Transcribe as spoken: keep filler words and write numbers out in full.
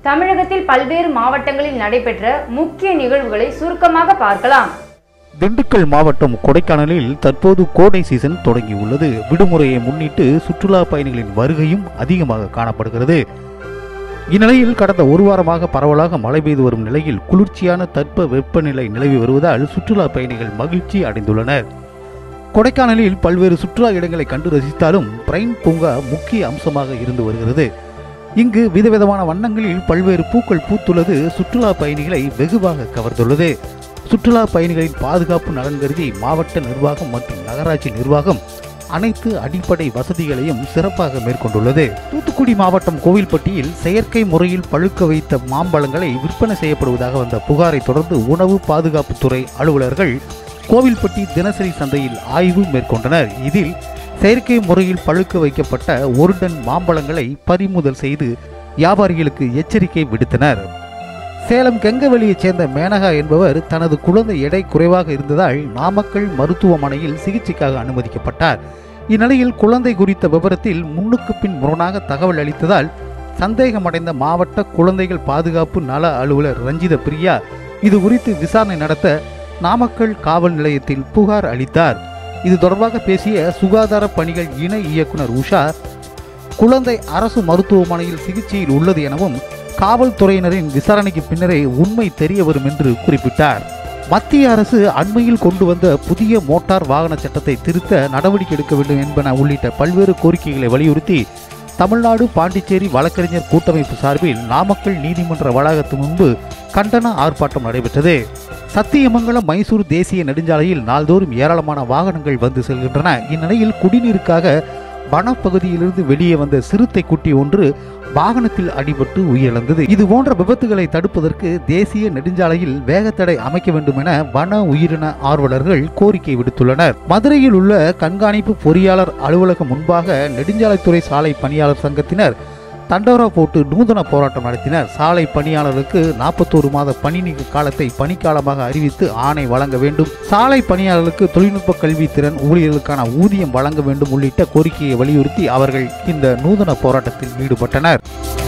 தமிழகத்தில் பல்வேறு மாவட்டங்களில் நடைபெற்ற முக்கிய நிகழ்வுகளை சுருக்கமாக பார்க்கலாம். திண்டுக்கல் மாவட்டம் கொடைக்கானலில் தற்போது கோடை சீசன் தொடங்கியுள்ளது. விடுமுறையை முன்னிட்டு சுற்றுலா பயணிகளின் வருகையும் அதிகமாக காணப்படுகிறது. இந்நிலையில் கடந்த ஒரு வாரமாக பரவலாக மழை பெய்து வரும் நிலையில் குளிர்ச்சியான தட்ப வெப்பநிலை நிலவி வருவதால் சுற்றுலா பயணிகள் மகிழ்ச்சி அடைந்துள்ளனர். கொடைக்கானலில் பல்வேறு சுற்றுலா இடங்களை கண்டு ரசித்தாலும் பிரைன் பூங்கா முக்கிய அம்சமாக இருந்து வருகிறது. இங்கு விதவிதமான வண்ணங்களில் பல்வேறு பூக்கள் பூத்துள்ளது சுற்றுலா பயணிகளை வெகுவாக கவர்ந்துள்ளது. சுற்றுலா பயணிகளின் பாதுகாப்பு நலன் கருதி மாவட்ட நிர்வாகம் மற்றும் நகராட்சி நிர்வாகம் அனைத்து அடிப்படை வசதிகளையும் சிறப்பாக மேற்கொண்டுள்ளது. தூத்துக்குடி மாவட்டம் கோவில்பட்டியில் செயற்கை முறையில் பழுக்க வைத்த மாம்பழங்களை விற்பனை செய்யப்படுவதாக வந்த புகாரை தொடர்ந்து உணவு பாதுகாப்புத்துறை அலுவலர்கள் கோவில்பட்டி தினசரி சந்தையில் ஆய்வு மேற்கொண்டனர். இதில் செயற்கை முறையில் பழுக்க வைக்கப்பட்ட ஒரு டன் மாம்பழங்களை பறிமுதல் செய்து வியாபாரிகளுக்கு எச்சரிக்கை விடுத்தனர். சேலம் கெங்கவெளியைச் சேர்ந்த மேனகா என்பவர் தனது குழந்தை எடை குறைவாக இருந்ததால் நாமக்கல் மருத்துவமனையில் சிகிச்சைக்காக அனுமதிக்கப்பட்டார். இந்நிலையில் குழந்தை குறித்த விவரத்தில் முன்னுக்கு பின் முரணாக தகவல் அளித்ததால் சந்தேகமடைந்த மாவட்ட குழந்தைகள் பாதுகாப்பு நல அலுவலர் ரஞ்சித பிரியா இது குறித்து விசாரணை நடத்த நாமக்கல் காவல் நிலையத்தில் புகார் அளித்தார். இது தொடர்பாக பேசிய சுகாதார பணிகள் இணை இயக்குனர் உஷா, குழந்தை அரசு மருத்துவமனையில் சிகிச்சையில் உள்ளது எனவும் காவல்துறையினரின் விசாரணைக்கு பின்னரே உண்மை தெரிய வரும் என்று குறிப்பிட்டார். மத்திய அரசு அண்மையில் கொண்டு வந்த புதிய மோட்டார் வாகன சட்டத்தை திருத்த நடவடிக்கை எடுக்க வேண்டும் என்பன உள்ளிட்ட பல்வேறு கோரிக்கைகளை வலியுறுத்தி தமிழ்நாடு பாண்டிச்சேரி வழக்கறிஞர் கூட்டமைப்பு சார்பில் நாமக்கல் நீதிமன்ற வளாகத்து முன்பு கண்டன ஆர்ப்பாட்டம் நடைபெற்றது. சத்தியமங்கலம் மைசூர் தேசிய நெடுஞ்சாலையில் நாள்தோறும் ஏராளமான வாகனங்கள் வந்து செல்கின்றன. இந்நிலையில் குடிநீருக்காக வனப்பகுதியிலிருந்து வெளியே வந்த சிறுத்தை குட்டி ஒன்று வாகனத்தில் அடிபட்டு உயிரிழந்தது. இது போன்ற விபத்துகளை தடுப்பதற்கு தேசிய நெடுஞ்சாலையில் வேகத்தடை அமைக்க வேண்டும் என வன உயிரின ஆர்வலர்கள் கோரிக்கை விடுத்துள்ளனர். மதுரையில் உள்ள கண்காணிப்பு பொறியாளர் அலுவலகம் முன்பாக நெடுஞ்சாலைத்துறை சாலை பணியாளர் சங்கத்தினர் தண்டோரா போட்டு நூதன போராட்டம் நடத்தினர். சாலை பணியாளருக்கு நாற்பத்தோரு மாத பணி நீக்க காலத்தை பணிக்காலமாக அறிவித்து ஆணை வழங்க வேண்டும், சாலை பணியாளர்களுக்கு தொழில்நுட்ப கல்வி திறன் ஊழியர்களுக்கான ஊதியம் வழங்க வேண்டும் உள்ளிட்ட கோரிக்கையை வலியுறுத்தி அவர்கள் இந்த நூதன போராட்டத்தில் ஈடுபட்டனர்.